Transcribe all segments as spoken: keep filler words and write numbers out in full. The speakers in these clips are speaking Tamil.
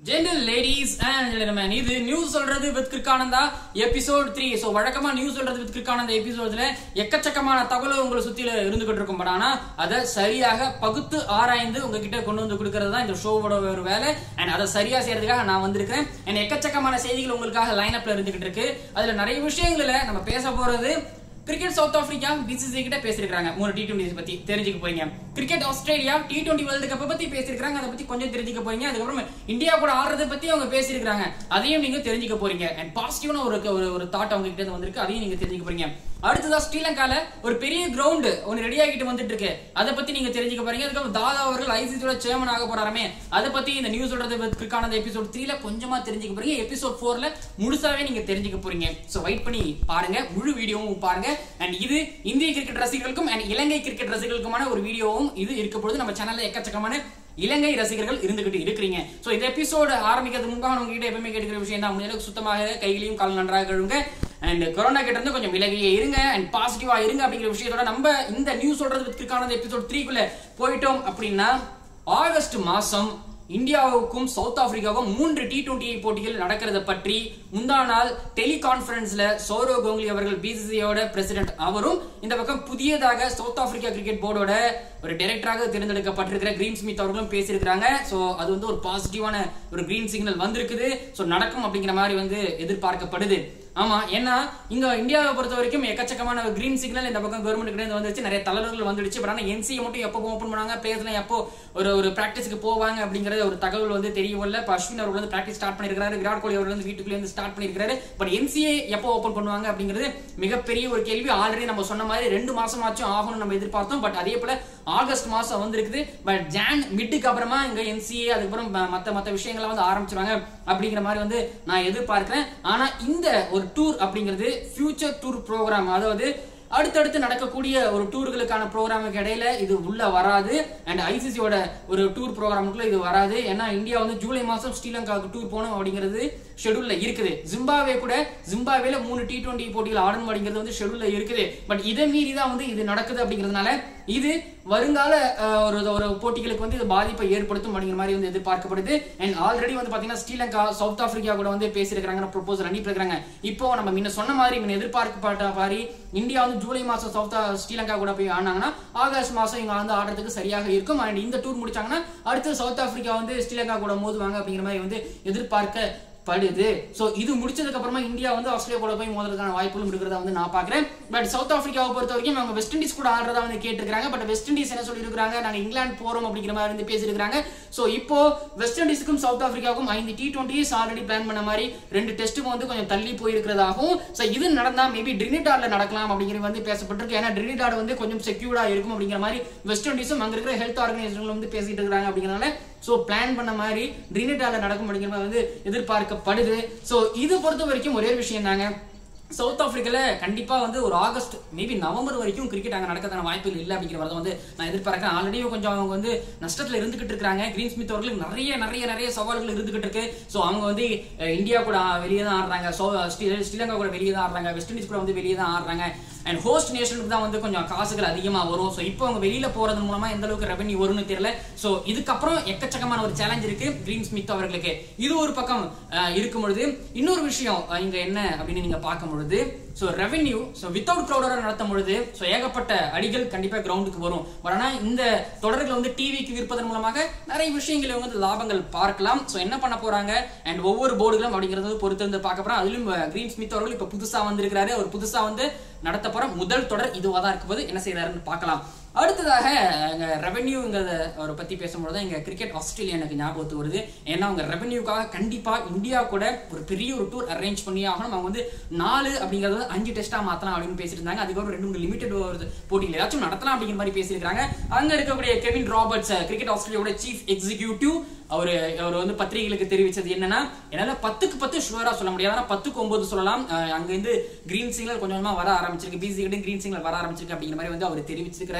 Gentle ladies and gentlemen, இது நியூஸ் சொல்றது with Kirukkananda episode three. So வழக்கமா நியூஸ் சொல்றது வித் கிருக்கானந்தா எபிசோட்ல எக்கச்சக்கமான தகவல் உங்களை சுத்தில இருந்துகிட்டு இருக்கும். பட் ஆனா அதை சரியாக பகுத்து ஆராய்ந்து உங்ககிட்ட கொண்டு வந்து கொடுக்கறது தான் இந்த ஷோவோட ஒரு வேலை. அண்ட் அதை சரியா செய்யறதுக்காக நான் வந்திருக்கேன். அண்ட் எக்கச்சக்கமான செய்திகள் உங்களுக்காக லைன் அப்ல இருந்துகிட்டு இருக்கு. அதுல நிறைய விஷயங்கள நம்ம பேச போறது கிரிக்கெட் சவுத் ஆப்பிரிக்கா பிசிசி கிட்ட பேசிருக்காங்க. மூணு டி டுவெண்டி பத்தி தெரிஞ்சுக்க போறீங்க. Cricket Australia T twenty world cup பத்தி பேசிருக்காங்க. அதை பத்தி கொஞ்சம் தெரிஞ்சுக்க போறீங்க. அதுக்கப்புறம் இந்தியா கூட ஆடுறத பத்தி அவங்க பேசிருக்காங்க. அதையும் நீங்க தெரிஞ்சுக்க போறீங்க. அண்ட் பாசிட்டிவான ஒரு ஒரு தாட் அவங்க கிட்ட வந்திருக்கு. அதையும் நீங்க தெரிஞ்சுக்க போறீங்க. அடுத்ததா ஸ்ரீலங்கால ஒரு பெரிய கிரவுண்ட் ஒன்னு ரெடி ஆகிட்டு வந்துட்டு இருக்கு. அதை பத்தி நீங்க தெரிஞ்சுக்க போறீங்க. அதுக்கப்புறம் தாதா அவர்கள் ஐசிசியோட சேர்மன் ஆக போறாருமே, அதை பத்தி இந்த நியூஸ் சொல்றது கிரிக்கானந்த எபிசோட் த்ரீல கொஞ்சமா தெரிஞ்சுக்க போறீங்க. எபிசோட் போர்ல முழுசாவே நீங்க தெரிஞ்சுக்க போறீங்க. சோ வெயிட் பண்ணி பாருங்க, முழு வீடியோவும் பாருங்க. அண்ட் இது இந்திய கிரிக்கெட் ரசிகர்களுக்கும் அண்ட் இலங்கை கிரிக்கெட் ரசிகர்களுக்குமான ஒரு வீடியோவும் இது இருக்க பொழுது நம்ம சேனல்ல எக்கச்சக்கமான இலங்கை ரசிகர்கள் இருந்துகிட்டு இருக்கிறீங்க. சோ இந்த எபிசோடு ஆரம்பிக்கிறதுக்கு முன்பாக உங்ககிட்ட எப்பவுமே கேட்கிற விஷயம் தான், முடிஞ்ச அளவுக்கு சுத்தமாக கைகளையும் கால் நன்றாக கழுவுங்க. அண்ட் கொரோனா கிட்ட இருந்து கொஞ்சம் விலகியே இருங்க அண்ட் பாசிட்டிவா இருங்க அப்படிங்கிற விஷயத்தோட நம்ம இந்த நியூஸ் சொல்றது வித் கிரிக்கானந்த எபிசோட் த்ரீக்குள்ள போயிட்டோம். அப்படின்னா ஆகஸ்ட் மாசம் இந்தியாவுக்கும் சவுத் ஆப்பிரிக்காவுக்கும் மூன்று டி டுவெண்டி போட்டிகள் நடக்கிறத பற்றி முந்தா நாள் டெலிகான்பரன்ஸ்ல சௌரவ் கங்குலி அவர்கள் பிசிசியோட பிரசிடென்ட் அவரும் இந்த பக்கம் புதியதாக சவுத் ஆப்பிரிக்கா கிரிக்கெட் போர்டோட ஒரு டைரக்டராக தேர்ந்தெடுக்கப்பட்டிருக்கிற கிரீன் ஸ்மித் அவர்களும் பேசியிருக்காங்க. சோ அது வந்து ஒரு பாசிட்டிவான ஒரு கிரீன் சிக்னல் வந்திருக்குது. சோ நடக்கும் அப்படிங்கிற மாதிரி வந்து எதிர்பார்க்கப்படுது. ஆமா, ஏன்னா இங்க இந்தியாவை பொறுத்த வரைக்கும் எக்கச்சக்கமான கிரீன் சிக்னல் இந்த பக்கம் கவர்மெண்ட் கிட்ட வந்துருச்சு. நிறைய தளர்வுகள் வந்துடுச்சு. பட் ஆனா என்சிஏ மட்டும் எப்போ ஓபன் பண்ணாங்க, பிளேயர்ஸ்லாம் எப்போ ஒரு ஒரு பிராக்டிஸ்க்கு போவாங்க அப்படிங்கறது ஒரு தகவல் வந்து தெரியவில்லை. இப்போ அஸ்வின் அவர்கள் வந்து பிராக்டிஸ் ஸ்டார்ட் பண்ணிருக்காரு, விராட் கோலி அவர்கள் வந்து வீட்டுக்குள்ளே வந்து ஸ்டார்ட் பண்ணிருக்காரு. பட் என்சிஏ எப்போ ஓபன் பண்ணுவாங்க அப்படிங்கிறது மிகப்பெரிய ஒரு கேள்வி. ஆல்ரெடி நம்ம சொன்ன மாதிரி ரெண்டு மாசம் ஆச்சும் ஆகும்னு நம்ம எதிர்பார்த்தோம். பட் அதே போல ஆகஸ்ட் மாசம் வந்திருக்குது. பட் ஜான் மிட்டுக்கு அப்புறமா இங்க என்சிஏ அதுக்கப்புறம் மத்த மத்த விஷயங்களை வந்து ஆரம்பிச்சிருவாங்க அப்படிங்கிற மாதிரி வந்து நான் எதிர்பார்க்கிறேன். ஆனா இந்த ஒரு டூர் அப்படிங்கிறது ஃபியூச்சர் டூர் ப்ரோக்ராம், அதாவது அடுத்தடுத்து நடக்கக்கூடிய ஒரு டூர்களுக்கான ப்ரோக்ராமுக்கு இடையில இது உள்ள வராது. அண்ட் ஐசிசியோட ஒரு டூர் ப்ரோக்ராமுக்குள்ள இது வராது. ஏன்னா இந்தியா வந்து ஜூலை மாசம் ஸ்ரீலங்காவுக்கு டூர் போகணும் அப்படிங்கிறது ஷெடியூல்ல இருக்குது. ஜிம்பாவே கூட ஜிம்பாவேல மூணு டி டுவெண்டி போட்டிகள் ஆடணும் அப்படிங்கிறது வந்து ஷெடியூல்ல இருக்குது. பட் இதை மீறி தான் வந்து இது நடக்குது அப்படிங்கிறதுனால இது வருங்கால ஒரு ஒரு போட்டிகளுக்கு வந்து இது பாதிப்பை ஏற்படுத்தும் அப்படிங்கிற மாதிரி வந்து எதிர்பார்க்கப்படுது. அண்ட் ஆல்ரெடி வந்து பாத்தீங்கன்னா ஸ்ரீலங்கா சவுத் ஆப்பிரிக்கா கூட வந்து பேசியிருக்காங்க, ப்ரொபோசல் அனுப்பியிருக்காங்க. இப்போ நம்ம முன்ன சொன்ன மாதிரி முன்ன எதிர்பார்க்கப்பட்ட மாதிரி இந்தியா வந்து ஜூலை மாசம் சவுத் ஸ்ரீலங்கா கூட போய் ஆனாங்கன்னா ஆகஸ்ட் மாசம் இங்க வந்து ஆடுறதுக்கு சரியாக இருக்கும். அண்ட் இந்த டூர் முடிச்சாங்கன்னா அடுத்து சவுத் ஆப்பிரிக்கா வந்து ஸ்ரீலங்கா கூட மோதுவாங்க அப்படிங்கிற மாதிரி வந்து எதிர்பார்க்க படுது. சோ இது முடிச்சதுக்கு அப்புறமா இந்தியா வந்து ஆஸ்திரேலியா கூட போய் மோதுறதுக்கான வாய்ப்புகளும் இருக்கிறதா வந்து நான் பாக்குறேன். பட் சவுத் ஆப்பிரிக்காவை பொறுத்த வரைக்கும் அவங்க வெஸ்ட் இண்டீஸ் கூட ஆடுறதா வந்து கேட்டிருக்காங்க. பட் வெஸ்ட் இண்டீஸ் என்ன சொல்லி இருக்காங்க, நாங்க இங்கிலாந்து போறோம் அப்படிங்கிற மாதிரி வந்து பேசியிருக்காங்க. சோ இப்போ வெஸ்ட் இண்டீஸுக்கும் சவுத் ஆப்பிரிக்காவுக்கும் ஐந்து டி டுவெண்ட்டிஸ் ஆல்ரெடி பிளான் பண்ண மாதிரி ரெண்டு டெஸ்ட்டுக்கும் வந்து கொஞ்சம் தள்ளி போயிருக்கிறதாகவும், சோ இது நடந்தா மேபி டிரினிடாட்ல நடக்கலாம் அப்படிங்கிற வந்து பேசப்பட்டிருக்கு. ஏன்னா டிரினிடாட் வந்து கொஞ்சம் செக்யூர்டா இருக்கும் அப்படிங்கிற மாதிரி வெஸ்ட் இண்டீஸும் அங்க இருக்கிற ஹெல்த் ஆர்கனைசேஷன்கள் வந்து பேசிட்டு இருக்காங்க. அப்படிங்கிறனால சோ பிளான் பண்ண மாதிரி டிரினிடாட்ல நடக்கும் அப்படிங்கிற மாதிரி வந்து எதிர்பார்க்கப்படுது. சோ இது பொறுத்த வரைக்கும் ஒரே விஷயம் தாங்க, சவுத் ஆப்பிரிக்கால கண்டிப்பா வந்து ஒரு ஆகஸ்ட் மேபி நவம்பர் வரைக்கும் கிரிக்கெட் அங்க நடக்கிறதான வாய்ப்புகள் இல்லை அப்படிங்கிறத வந்து நான் எதிர்பார்க்கிறேன். ஆல்ரெடி கொஞ்சம் அவங்க வந்து நஷ்டத்துல இருந்துகிட்டு இருக்காங்க. கிரீன் ஸ்மித் அவர்களுக்கு நிறைய நிறைய நிறைய சவால்கள் இருந்துகிட்டு இருக்கு. சோ அவங்க வந்து இந்தியா கூட வெளியே தான் ஆடுறாங்க, ஸ்ரீலங்கா கூட வெளியே தான் ஆடுறாங்க, வெஸ்ட் இண்டீஸ் கூட வந்து வெளியே தான் ஆடுறாங்க. அண்ட் ஹோஸ்ட் நேஷனுக்கு தான் வந்து கொஞ்சம் காசுகள் அதிகமா வரும். சோ இப்போ அவங்க வெளியில போறது மூலமா எந்த அளவுக்கு ரெவன்யூ வரும்னு தெரியல. சோ இதுக்கப்புறம் எக்கச்சக்கமான ஒரு சேலஞ்ச் இருக்கு கிரீன் ஸ்மித் அவர்களுக்கு. இது ஒரு பக்கம் இருக்கும் பொழுது இன்னொரு விஷயம் இங்க என்ன அப்படின்னு நீங்க பார்க்கும் பொழுது, சோ ரெவன்யூ சோ வித்தவுட் கிரௌடோட நடத்தும் பொழுது சோ ஏகப்பட்ட அடிகள் கண்டிப்பா கிரவுண்டுக்கு வரும். ஆனா இந்த தொடர்களை வந்து டிவிக்கு விற்பதன் மூலமாக நிறைய விஷயங்களை வந்து லாபங்கள் பார்க்கலாம். சோ என்ன பண்ண போறாங்க அண்ட் ஒவ்வொரு போர்டுகளும் அப்படிங்கறது பொறுத்து வந்து பார்க்க போறோம். அதிலும் கிரீன் ஸ்மித் அவர்கள் இப்ப புதுசா வந்திருக்கிறாரு. அவர் புதுசா வந்து நடத்த போற முதல் தொடர் இதுவா தான் இருக்கும் போது என்ன செய்யறாருன்னு பார்க்கலாம். அடுத்ததாக ரெவன்யூங்கிறத அவரை பத்தி பேசும்போது இங்க கிரிக்கெட் ஆஸ்திரேலியா எனக்கு ஞாபகத்து வருது. ஏன்னா அவங்க ரெவன்யூக்காக கண்டிப்பா இந்தியா கூட ஒரு பெரிய ஒரு டூர் அரேஞ்ச் பண்ணி ஆகணும். அவங்க வந்து நாலு அப்படிங்கறது அஞ்சு டெஸ்டா மாத்தலாம் அப்படின்னு பேசிட்டு இருந்தாங்க. அதுக்கப்புறம் ரெண்டு மூணு லிமிடெட் போட்டிகள் ஏதாச்சும் நடத்தலாம் அப்படிங்கிற மாதிரி பேசியிருக்காங்க. அங்க இருக்கக்கூடிய கெவின் ராபர்ட்ஸ் கிரிக்கெட் ஆஸ்திரேலியாவோட சீஃப் எக்ஸிகியூட்டிவ் அவரு அவர் வந்து பத்திரிகைகளுக்கு தெரிவிச்சது என்னன்னா, என்னால பத்துக்கு பத்து ஷுவரா சொல்ல முடியாது, ஆனா பத்துக்கு ஒன்பது சொல்லலாம். அங்க இருந்து கிரீன் சிக்னல் கொஞ்சமா வர ஆரம்பிச்சிருக்கு, பிசி கிட்ட கிரீன் சிக்னல் வர ஆரம்பிச்சிருக்கு அப்படிங்கிற மாதிரி வந்து அவர் தெரிவிச்சிருக்காரு.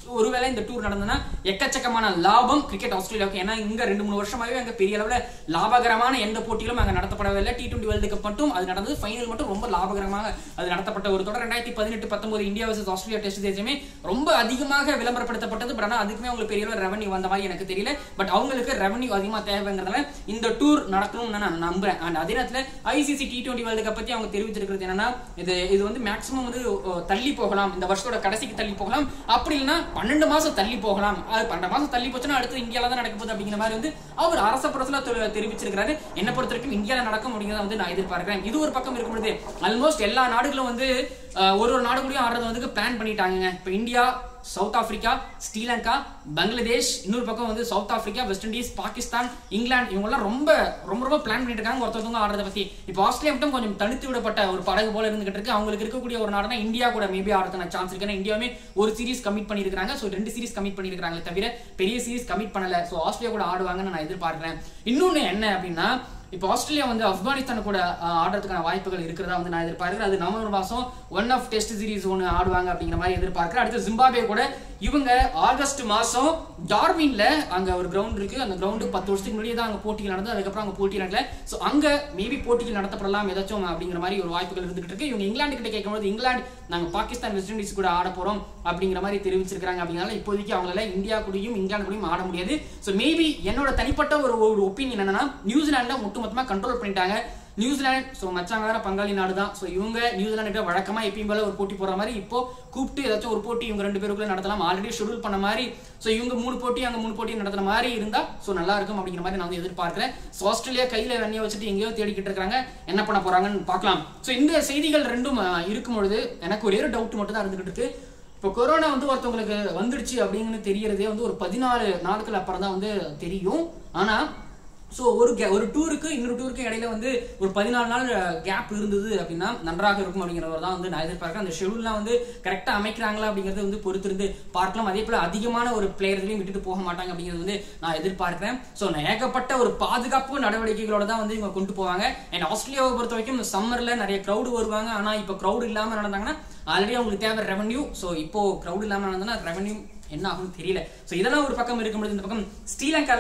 ஒருவேளை இந்த டூர் நடந்ததுன்னா எக்கச்சக்கமான லாபம் கிரிக்கெட் ஆஸ்திரேலியாவுக்கு. ஏன்னா இங்க ரெண்டு மூணு வருஷமாவே அங்க பெரிய அளவுல லாபகரமான எந்த போட்டிகளும் அங்க நடத்தப்படவில்லை. டி டுவெண்டி வேர்ல்டு கப் மட்டும் அது நடந்தது, ஃபைனல் மட்டும் ரொம்ப லாபகரமாக அது நடத்தப்பட்ட ஒரு தொடர். ரெண்டாயிரத்தி பதினெட்டு பத்தொன்பது இந்தியா வர்சஸ் ஆஸ்திரேலியா டெஸ்ட் தேசியமே ரொம்ப அதிகமாக விளம்பரப்படுத்தப்பட்டது. பட் ஆனா அதுக்குமே உங்களுக்கு பெரிய அளவு ரெவன்யூ வந்த மாதிரி எனக்கு தெரியல. பட் அவங்களுக்கு ரெவன்யூ அதிகமா தேவைங்கிறதுனால இந்த டூர் நடக்கணும்னு நான் நம்புறேன். அண்ட் அதே நேரத்தில் ICC T twenty world cup பத்தி அவங்க தெரிவிச்சிருக்கிறது என்னன்னா, இது இது வந்து மேக்ஸிமம் வந்து தள்ளி போகலாம், இந்த வருஷத்தோட கடைசிக்கு தள்ளி போகலாம், அப்படி இல்லைன்னா பன்னெண்டு மாசம் தள்ளி போகலாம். அது பன்னெண்டு மாசம் தள்ளி போச்சுன்னா அடுத்து இந்தியால தான் நடக்க போகுது அப்படிங்கிற மாதிரி வந்து அவர் அரச புறத்துல தெரிவிச்சிருக்காரு. என்ன பொறுத்த வரைக்கும் இந்தியால நடக்கும் அப்படிங்கிறத வந்து நான் எதிர்பார்க்கிறேன். இது ஒரு பக்கம் இருக்கும்போது ஆல்மோஸ்ட் எல்லா நாடுகளும் வந்து ஒரு ஒரு நாடு கூடயும் ஆடுறது வந்து பிளான் பண்ணிட்டாங்க. இப்ப India, South Africa, Sri Lanka, Bangladesh, இன்னொரு பக்கம் வந்து South Africa, West Indies, Pakistan, England, இவங்க எல்லாம் ரொம்ப ரொம்ப ரொம்ப பிளான் பண்ணிட்டு இருக்காங்க ஒருத்தவங்க ஆடுறத பத்தி. இப்போ ஆஸ்திரேலியா மட்டும் கொஞ்சம் தனித்து விடப்பட்ட ஒரு படகு போல இருந்துகிட்டு இருக்கு. அவங்களுக்கு இருக்கக்கூடிய ஒரு நாடுனா இந்தியா கூட மேபி ஆடுறதுக்கான சான்ஸ் இருக்கு. இந்தியாவுமே ஒரு சீரிஸ் கமிட் பண்ணிருக்காங்க. ஸோ ரெண்டு சீரிஸ் கமிட் பண்ணிருக்காங்களே தவிர பெரிய சீரிஸ் கமிட் பண்ணல. ஸோ ஆஸ்திரேலியா கூட ஆடுவாங்கன்னு நான் எதிர்பார்க்கிறேன். இன்னொன்னு என்ன அப்படின்னா, இப்போ ஆஸ்திரேலியா வந்து ஆப்கானிஸ்தான் கூட ஆடுறதுக்கான வாய்ப்புகள் இருக்கிறதா வந்து நான் எதிர்பார்க்கிறேன். அது நவம்பர் மாசம் ஒன் ஆஃப் டெஸ்ட் சீரிஸ் ஒன்று ஆடுவாங்க அப்படிங்கிற மாதிரி எதிர்பார்க்கிறேன். அடுத்து ஜிம்பாப்வே கூட இவங்க ஆகஸ்ட் மாசம் டார்வின்ல அங்க ஒரு கிரவுண்ட் இருக்கு. அந்த கிரவுண்டு பத்து வருஷத்துக்கு முன்னாடி தான் அங்க போட்டிகள் நடந்தது. அதுக்கப்புறம் அங்க போட்டி நடக்கல. ஸோ அங்க மேபி போட்டிகள் நடத்தப்படலாம் ஏதாச்சும் அப்படிங்கிற மாதிரி ஒரு வாய்ப்புகள் இருந்துகிட்டு இருக்கு. இவங்க இங்கிலாந்து கிட்ட கேட்கும்போது இங்கிலாந்து நாங்க பாகிஸ்தான், வெஸ்ட் இண்டீஸ் கூட ஆட போறோம் அப்படிங்கிற மாதிரி தெரிவிச்சிருக்காங்க. அப்படிங்கிறனால இப்போதைக்கு அவங்களால இந்தியா கூடயும் இங்கிலாந்து கூடயும் ஆட முடியாது. ஸோ மேபி என்னோட தனிப்பட்ட ஒரு ஒரு ஒப்பீனியன் என்னன்னா, நியூசிலாந்துல ஒட்டுமொத்தமா கண்ட்ரோல் பண்ணிட்டாங்க. நியூசிலாந்து ஸோ மச்சாங்க வேற பங்காளி நாடு தான். ஸோ இவங்க நியூசிலாந்து வழக்கமா எப்பயும் போல ஒரு போட்டி போடுற மாதிரி இப்போ கூப்பிட்டு ஏதாச்சும் ஒரு போட்டி இவங்க ரெண்டு பேருக்குள்ள நடத்தலாம். ஆல்ரெடி ஷெடியூல் பண்ண மாதிரி. ஸோ இவங்க மூணு போட்டி அங்க மூணு போட்டி நடத்துற மாதிரி இருந்தா ஸோ நல்லா இருக்கும் அப்படிங்கிற மாதிரி நான் வந்து எதிர்பார்க்கிறேன். ஸோ ஆஸ்திரேலியா கையில வெண்ணியை வச்சுட்டு எங்கேயோ தேடிக்கிட்டு இருக்காங்க, என்ன பண்ண போறாங்கன்னு பார்க்கலாம். ஸோ இந்த செய்திகள் ரெண்டும் இருக்கும் பொழுது எனக்கு ஒரே ஒரு டவுட் மட்டும் தான் இருந்துகிட்டு இருக்கு. இப்போ கொரோனா வந்து ஒருத்தவங்களுக்கு வந்துடுச்சு அப்படின்னு தெரியறதே வந்து ஒரு பதினாலு நாட்கள் அப்புறம் தான் வந்து தெரியும். ஆனா ஸோ ஒரு ஒரு டூருக்கு இன்னொரு டூருக்கு இடையில வந்து ஒரு பதினாலு நாள் கேப் இருந்தது அப்படின்னா நன்றாக இருக்கும் அப்படிங்கிறவர் தான் வந்து நான் எதிர்பார்க்கிறேன். அந்த ஷெடியூல்லாம் வந்து கரெக்டா அமைக்கிறாங்களா அப்படிங்கறது வந்து பொறுத்திருந்து பார்க்கலாம். அதே போல அதிகமான ஒரு பிளேயர்களையும் விட்டுட்டு போக மாட்டாங்க அப்படிங்கிறது வந்து நான் எதிர்பார்க்கிறேன். ஸோ ஏகப்பட்ட ஒரு பாதுகாப்பு நடவடிக்கைகளோட தான் வந்து இவங்க கொண்டு போவாங்க. அண்ட் ஆஸ்திரேலியாவை பொறுத்த வரைக்கும் சம்மர்ல நிறைய கிரௌடு வருவாங்க. ஆனா இப்போ கிரௌடு இல்லாம நடந்தாங்கன்னா ஆல்ரெடி அவங்களுக்கு தேவை ரெவன்யூ. ஸோ இப்போ கிரௌடு இல்லாம நடந்தா ரெவன்யூ என்ன ஆகும்னு தெரியல. ஸோ இதெல்லாம் ஒரு பக்கம் இருக்கும்போது இந்த பக்கம் ஸ்ரீலங்கால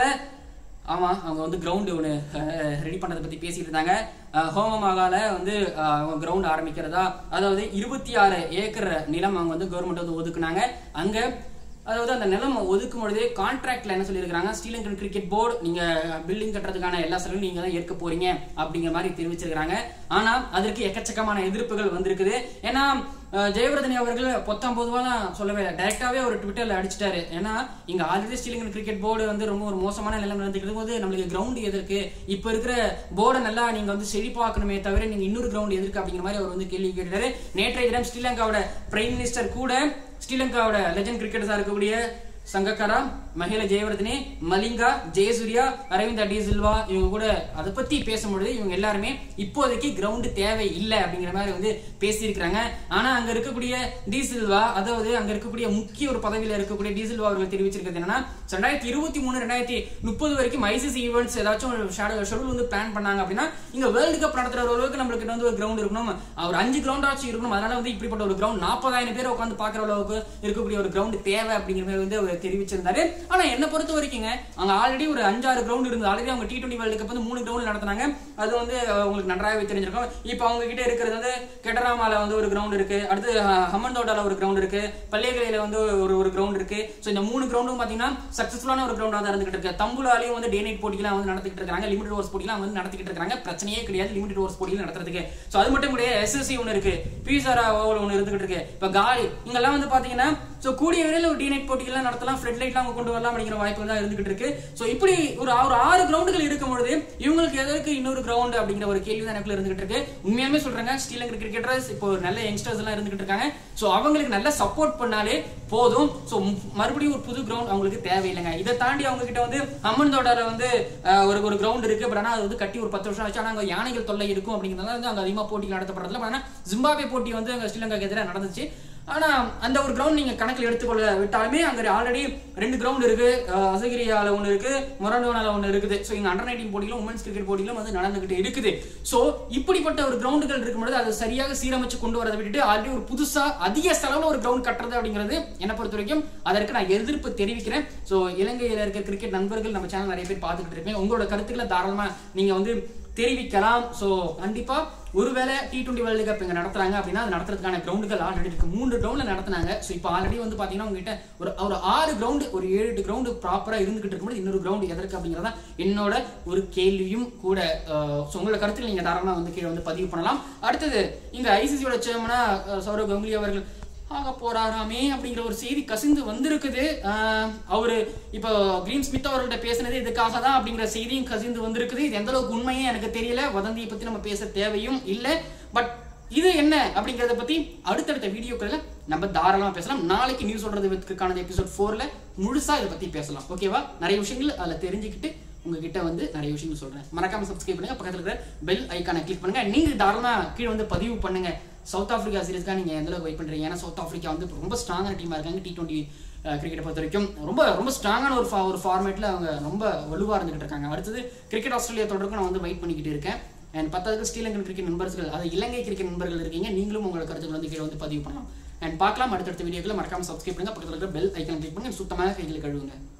ஆமா அவங்க வந்து கிரவுண்ட் ஒன்று ரெடி பண்றதை பத்தி பேசிட்டு இருந்தாங்க. ஹோமமாகால வந்து அவங்க கிரவுண்ட் ஆரம்பிக்கிறதா, அதாவது இருபத்தி ஆறு ஏக்கர் நிலம் அவங்க வந்து கவர்மெண்ட் வந்து ஒதுக்குனாங்க. அங்க அதாவது அந்த நிலம் ஒதுக்கும் பொழுது கான்ட்ராக்ட்ல என்ன சொல்லியிருக்காங்க, ஸ்ரீலங்கன் கிரிக்கெட் போர்டு நீங்க பில்டிங் கட்டுறதுக்கான எல்லா செலவும் நீங்க தான் ஏற்க போறீங்க அப்படிங்கிற மாதிரி தெரிவிச்சிருக்காங்க. ஆனா அதற்கு எக்கச்சக்கமான எதிர்ப்புகள் வந்திருக்குது. ஏன்னா ஜெயவர்தனி அவர்கள் பத்தொன்பது ரூபா சொல்லவே டைரக்டாவே ஒரு ட்விட்டர்ல அடிச்சிட்டாரு. ஏன்னா இங்க ஆல்ரெடி ஸ்ரீலங்கன் கிரிக்கெட் போர்டு வந்து ரொம்ப ஒரு மோசமான நிலைமை நடந்துக்கிட்டு போது நம்மளுக்கு கிரவுண்ட் எதற்கு, இப்ப இருக்கிற போர்டை நல்லா நீங்க வந்து செழிப்பாக்கணுமே தவிர நீங்க இன்னொரு கிரவுண்ட் எதற்கு அப்படிங்கிற மாதிரி அவர் வந்து கேள்வி கேட்டாரு. நேற்றைய தினம் ஸ்ரீலங்காவோட பிரைம் மினிஸ்டர் கூட ஸ்ரீலங்காவோட லெஜண்ட் கிரிக்கெட்டர்ஸா இருக்கக்கூடிய சங்கக்காரா, மஹேல ஜெயவர்தனே, மலிங்கா, ஜெயசூர்யா, அரவிந்த் டி சில்வா இவங்க கூட அதை பத்தி பேசும்பொழுது இவங்க எல்லாருமே இப்போதைக்கு கிரவுண்ட் தேவை இல்லை அப்படிங்கிற மாதிரி வந்து பேசியிருக்கிறாங்க. ஆனா அங்க இருக்கக்கூடிய டி சில்வா, அதாவது அங்க இருக்கக்கூடிய முக்கிய ஒரு பதவியில இருக்கக்கூடிய டி சில்வா அவர்கள் தெரிவிச்சிருக்கிறது என்னன்னா, ரெண்டாயிரத்தி இருபத்தி மூணு ரெண்டாயிரத்தி முப்பது வரைக்கும் ஐசிசி ஈவெண்ட்ஸ் ஏதாச்சும் ஷெடியூல் வந்து பிளான் பண்ணாங்க அப்படின்னா இங்க வேர்ல்டு கப் நடத்துற அளவுக்கு நம்மளுக்கு வந்து ஒரு கிரவுண்ட் இருக்கணும், ஒரு அஞ்சு கிரவுண்ட் ஆச்சு இருக்கணும். அதனால வந்து இப்படிப்பட்ட ஒரு கிரவுண்ட் நாற்பதாயிரம் பேர் உட்காந்து பாக்குற அளவுக்கு இருக்கக்கூடிய ஒரு கிரவுண்ட் தேவை அப்படிங்கிற மாதிரி வந்து தெரிவிச்சிருந்தாரு. ஆனா என்ன பொறுத்த வரைக்கும் அங்க ஆல்ரெடி ஒரு அஞ்சாறு கிரவுண்ட் இருந்தது. ஆல்ரெடி அவங்க டி டுவெண்டி வேர்ல்டு கப் வந்து மூணு கிரவுண்ட் நடத்தினாங்க. அது வந்து உங்களுக்கு நன்றாகவே தெரிஞ்சிருக்கும். இப்போ அவங்க கிட்ட இருக்கிறது வந்து கெட்டராமால வந்து ஒரு கிரவுண்ட் இருக்கு, அடுத்து ஹம்மந்தோட்டால ஒரு கிரவுண்ட் இருக்கு, பள்ளியகலையில வந்து ஒரு ஒரு கிரவுண்ட் இருக்கு. ஸோ இந்த மூணு கிரவுண்டும் பாத்தீங்கன்னா சக்சஸ்ஃபுல்லான ஒரு கிரவுண்டா தான் இருந்துகிட்டு இருக்கு. தம்புலாலையும் வந்து டே நைட் போட்டிலாம் வந்து நடத்திட்டு இருக்காங்க, லிமிடெட் ஓவர்ஸ் போட்டிலாம் வந்து நடத்திட்டு இருக்காங்க. பிரச்சனையே கிடையாது லிமிடெட் ஓவர்ஸ் போட்டிகள் நடத்துறதுக்கு. ஸோ அது மட்டும் கிடையாது, எஸ்எஸ்சி ஒன்று இருக்கு, பிசாரா ஓவல் ஒன்று இருந்துகிட்டு இருக்கு. இப்போ காலி இங்கெல்லாம் வந்து பாத்தீங்கன்னா ஸோ கூடிய விரைவில் ஒரு டே நைட் போட்டிகள்லாம் நடத்தலாம், ஃபிளட் லைட்லாம் அவங்க கொண்டு வரலாம் அப்படிங்கிற வாய்ப்பு தான் இருந்துகிட்டு இருக்கு. ஸோ இப்படி ஒரு ஒரு ஆறு கிரவுண்டுகள் இருக்கும் பொழுது இவங்களுக்கு எதற்கு இன்னொரு கிரவுண்ட் அப்படிங்கிற ஒரு கேள்வி தான் எனக்குள்ள இருந்துகிட்டு இருக்கு. உண்மையாமே சொல்றாங்க, ஸ்ரீலங்கன் கிரிக்கெட்டர்ஸ் இப்போ நல்ல யங்ஸ்டர்ஸ் எல்லாம் இருந்துகிட்டு இருக்காங்க. ஸோ அவங்களுக்கு நல்ல சப்போர்ட் பண்ணாலே போதும். ஸோ மறுபடியும் ஒரு புது கிரவுண்ட் அவங்களுக்கு தேவையில்லைங்க. இதை தாண்டி அவங்க கிட்ட வந்து ஹம்மந்தோடால வந்து ஒரு ஒரு கிரவுண்ட் இருக்கு. பட் ஆனால் அது வந்து கட்டி ஒரு பத்து வருஷம் ஆச்சு. ஆனால் அங்கே யானைகள் தொல்லை இருக்கும் அப்படிங்கிறதுனால வந்து அங்கே அதிகமாக போட்டிகள் நடத்தப்படுறதுல. ஆனால் ஜிம்பாப்வே போட்டி வந்து அங்கே ஸ்ரீலங்காக்கு எதிராக நடந்துச்சு. ஆனா அந்த ஒரு கிரவுண்ட் நீங்க கணக்கில் எடுத்துக்கொள்ள விட்டாலுமே அங்க ஆல்ரெடி ரெண்டு கிரவுண்ட் இருக்கு. அசகிரியால ஒண்ணு இருக்கு, மொராண்டோனால ஒண்ணு இருக்குது. ஸோ இங்க அண்டர் நைன்டீன் போட்டிகளும் உமன்ஸ் கிரிக்கெட் போட்டிகளும் வந்து நடந்துகிட்டு இருக்குது. ஸோ இப்படிப்பட்ட ஒரு கிரவுண்டுகள் இருக்கும்போது அதை சரியாக சீரமைச்சு கொண்டு வரதை விட்டுட்டு ஆல்ரெடி ஒரு புதுசா அதிக செலவுல ஒரு கிரவுண்ட் கட்டுறது அப்படிங்கிறது என்னை பொறுத்த வரைக்கும் அதற்கு நான் எதிர்ப்பு தெரிவிக்கிறேன். ஸோ இலங்கையில இருக்க கிரிக்கெட் நண்பர்கள் நம்ம சேனல் நிறைய பேர் பார்த்துக்கிட்டு இருக்கேன். உங்களோட கருத்துக்களை தாராளமா நீங்க வந்து தெரிவிக்கலாம். ஸோ கண்டிப்பா ஒருவேளை டி டுவெண்டி வேர்ல்டு கப் இங்க நடத்துறாங்க அப்படின்னா அது நடத்துறதுக்கான கிரவுண்டுகள் ஆல்ரெடி இருக்கு. மூன்று கிரவுண்ட்ல நடத்தினாங்க. ஸோ இப்போ ஆல்ரெடி வந்து பாத்தீங்கன்னா உங்ககிட்ட ஒரு ஒரு ஆறு கிரவுண்டு ஒரு ஏழு எட்டு கிரவுண்டு ப்ராப்பரா இருந்துகிட்டு இருக்கும்போது இன்னொரு கிரவுண்டு எதற்கு அப்படிங்கிறதா என்னோட ஒரு கேள்வியும் கூட. ஸோ உங்களோட கருத்துல நீங்க தாராளமா வந்து கீழே வந்து பதிவு பண்ணலாம். அடுத்தது இங்க ஐசிசியோட சேர்மனா சௌரவ் கங்குலி அவர்கள் ஆக போறாராமே அப்படிங்கிற ஒரு செய்தி கசிந்து வந்திருக்குது. அவரு இப்போ கிரீன் ஸ்மித் அவர்கள்ட்ட பேசினது இதுக்காக தான் அப்படிங்கிற செய்தியும் கசிந்து வந்திருக்குது. இது எந்த அளவுக்கு உண்மையே எனக்கு தெரியல. வதந்தியை பத்தி நம்ம பேச தேவையும் இல்லை. பட் இது என்ன அப்படிங்கறத பத்தி அடுத்தடுத்த வீடியோக்கள் நம்ம தாராளமா பேசலாம். நாளைக்கு நியூஸ் சொல்றது வித்கான எபிசோட் நான்குல முழுசா இதை பத்தி பேசலாம். ஓகேவா? நிறைய விஷயங்கள் அதுல தெரிஞ்சுக்கிட்டு உங்ககிட்ட வந்து நிறைய விஷயங்கள் சொல்றேன். மறக்காம சப்ஸ்கிரைப் பண்ணுங்க, பக்கத்துல இருக்கிற பெல் ஐக்கானை கிளிக் பண்ணுங்க. நீங்க தாராளமா கீழே வந்து பதிவு பண்ணுங்க. சவுத் ஆப்பிரிக்கா சீரிஸ்க்காக நீங்க எந்த அளவுக்கு வெயிட் பண்றீங்க? ஏன்னா சவுத் ஆப்பிரிக்கா வந்து ரொம்ப ஸ்ட்ராங்கான டீமா இருக்காங்க. டி டுவெண்டி கிரிக்கெட்டை பொறுத்த வரைக்கும் ரொம்ப ரொம்ப ஸ்ட்ராங்கான ஒரு ஒரு ஃபார்மேட்ல அவங்க ரொம்ப வலுவா இருந்துகிட்டு இருக்காங்க. அடுத்தது கிரிக்கெட் ஆஸ்திரேலியா தொடருக்கும் நான் வந்து வெயிட் பண்ணிக்கிட்டு இருக்கேன். அண்ட் பத்தாவது ஸ்ரீலங்கன் கிரிக்கெட் நண்பர்கள், அது இலங்கை கிரிக்கெட் நண்பர்கள் இருக்கீங்க, நீங்களும் உங்களோட கருத்துக்கள் வந்து கீழே வந்து பதிவு பண்ணலாம். அண்ட் பார்க்கலாம் அடுத்தடுத்த வீடியோக்களை. மறக்காம சப்ஸ்கிரைப் பண்ணுங்க, பக்கத்தில் இருக்கிற பெல் ஐக்கான் கிளிக் பண்ணுங்க. சுத்தமாக கைகளை கழுவுங்க.